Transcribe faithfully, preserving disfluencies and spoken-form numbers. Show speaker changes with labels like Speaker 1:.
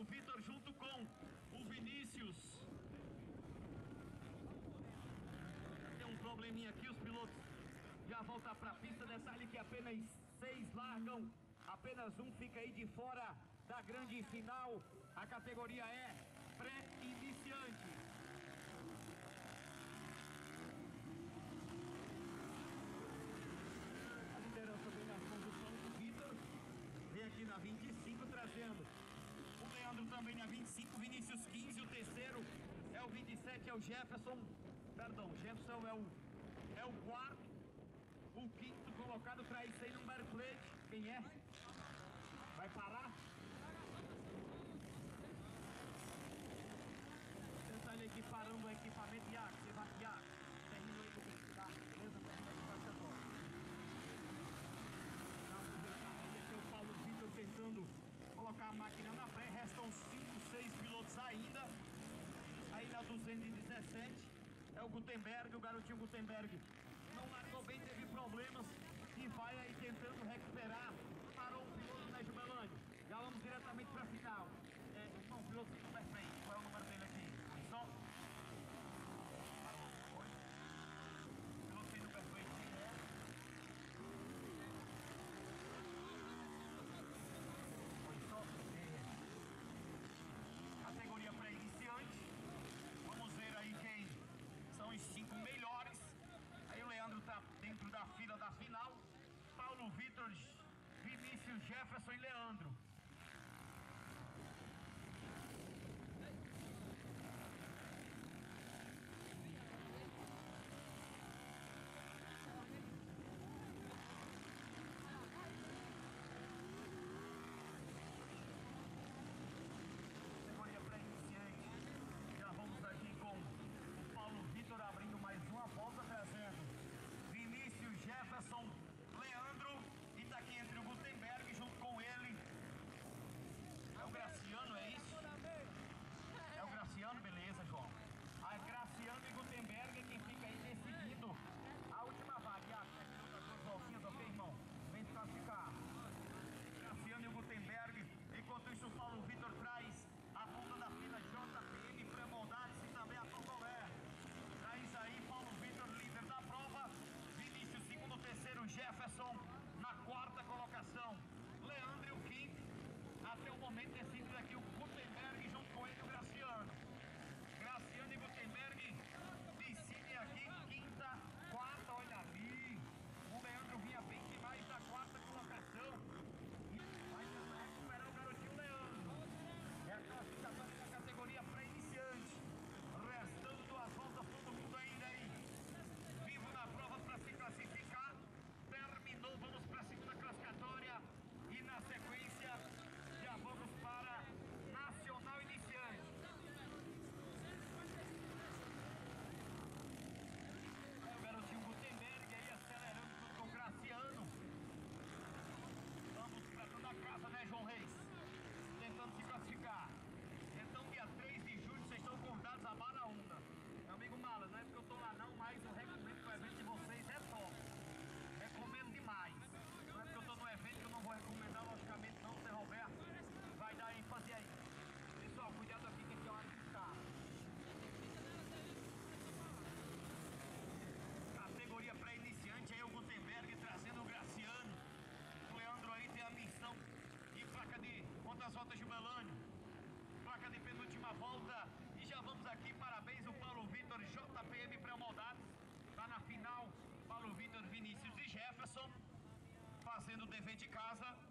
Speaker 1: Vitor junto com o Vinícius. Tem um probleminha aqui, os pilotos já voltam para a pista. Detalhe que apenas seis largam, apenas um fica aí de fora da grande final. A categoria é pré-iniciante. A liderança vem na condução do Vitor. Vem aqui na vinte e cinco trazendo o Leandro também na vinte e cinco, Vinícius quinze, o terceiro é o vinte e sete, é o Jefferson. Perdão, Jefferson é o, é o quarto. O quinto colocado traz sem número plate. Quem é? Vai parar? Tenta ele aqui parando o equipamento. Iago, você vai, Iago. Termina aí comigo, tá? Beleza? Termina aí com essa bola. Esse é o Paulo Vitor tentando colocar a máquina na frente. Restam cinco, seis pilotos ainda. Aí na duzentos e dezessete é o Gutenberg, o garotinho Gutenberg. Não largou bem, teve problemas e vai aí tentando recuperar. Parou o piloto, né, Jubelânio? Já vamos diretamente para a final. É, não, o piloto super perfeito. Qual é o número dele aqui? Só. Foi. O piloto fez o perfeito. Foi só. É. Categoria pré-iniciante. Vamos ver aí quem são os cinco melhores. Aí o Leandro tá dentro da fila da final. Paulo Vitor, Vinícius, Jefferson e Leandro. Categoria pré-iniciante. Já vamos aqui com o Paulo Vitor abrindo mais uma volta, trazendo Vinícius, Jefferson, Leandro, e tá aqui entre o Gutenberg junto com ele. É o Graciano, é isso? É o Graciano, beleza, João. A Graciano e Gutenberg é quem fica aí decidindo a última vaga. E a duas voltinhas, ok, irmão? Vem classificar. Graciano e o Gutenberg. Enquanto isso, o Paulo Vitor traz a ponta da fila J P M, Pré-Moldados e também a Tocolé. Traz aí Paulo Vitor, líder da prova. Vinícius, segundo, terceiro, Jefferson na quarta colocação. Leandro e o quinto. Até o momento decidido aqui o Gutenberg junto com ele o Graciano. Graciano e Gutenberg decidem aqui quinta, quarta, olha ali. O Leandro vinha bem demais da quarta colocação. E vai tentar recuperar o garotinho Leandro. É a classificação da categoria pré-iniciante. Restando duas voltas, todo mundo ainda aí vivo na prova para se classificar. Terminou, vamos para a segunda classificatória. E na sequência já vamos para Nacional Iniciante. É o garotinho Gutenberg aí acelerando junto com o Graciano. Vamos para toda a casa, né, João Reis? Tentando se classificar. Então, dia três de julho, vocês estão convidados a Baraúna. Meu amigo Mala, não é porque eu tô lá não, mas eu recomendo que o evento de vocês é top. Recomendo demais. Não é porque eu tô no evento que eu não vou recomendar, logicamente não, Zé Roberto vai dar ênfase aí. Pessoal, cuidado aqui que aqui é hora de ficar. Categoria pré-iniciante, aí o Gutenberg trazendo o Graciano. O Leandro aí tem a missão de placa de quantas voltas, Jubelânio? Placa de penúltima volta. E já vamos aqui, parabéns o Paulo Vitor, J P M Pré-Moldados. Tá na final, Paulo Vitor, Vinícius e Jefferson fazendo o dever de casa.